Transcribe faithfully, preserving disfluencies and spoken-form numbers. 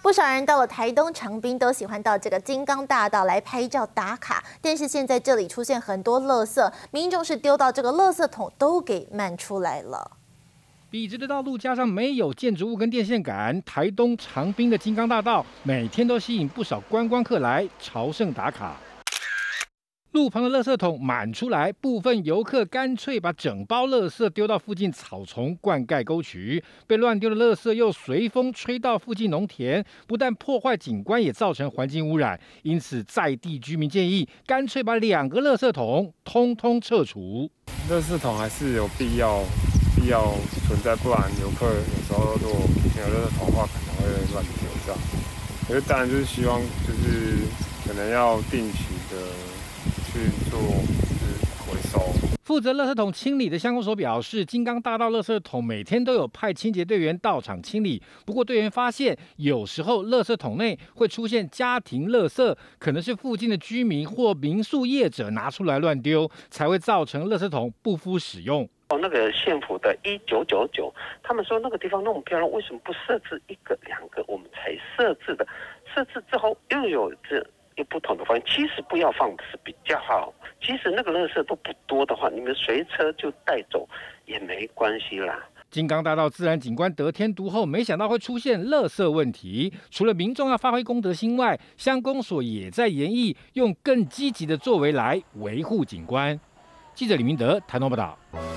不少人到了台东长滨都喜欢到这个金刚大道来拍照打卡，但是现在这里出现很多垃圾，民众是丢到这个垃圾桶都给漫出来了。 笔直的道路加上没有建筑物跟电线杆，台东长滨的金刚大道每天都吸引不少观光客来朝圣打卡。路旁的垃圾桶满出来，部分游客干脆把整包垃圾丢到附近草丛灌溉沟渠，被乱丢的垃圾又随风吹到附近农田，不但破坏景观，也造成环境污染。因此，在地居民建议，干脆把两个垃圾桶通通撤除。 垃圾桶还是有必要必要存在，不然游客有时候如果没有垃圾桶的话，可能会乱丢这样。可是当然就是希望就是可能要定期的去做就是回收。 负责垃圾桶清理的乡公所表示，金刚大道垃圾桶每天都有派清洁队员到场清理。不过队员发现，有时候垃圾桶内会出现家庭垃圾，可能是附近的居民或民宿业者拿出来乱丢，才会造成垃圾桶不敷使用。 哦，那个县府的一九九九，他们说那个地方那么漂亮，为什么不设置一个、两个？我们才设置的，设置之后又有这。有不同的方向，其实不要放是比较好。其实那个垃圾都不多的话，你们随车就带走也没关系啦。 金刚大道自然景观得天独厚，没想到会出现垃圾问题。除了民众要发挥公德心外，乡公所也在研议用更积极的作为来维护景观。记者李明德台东报道。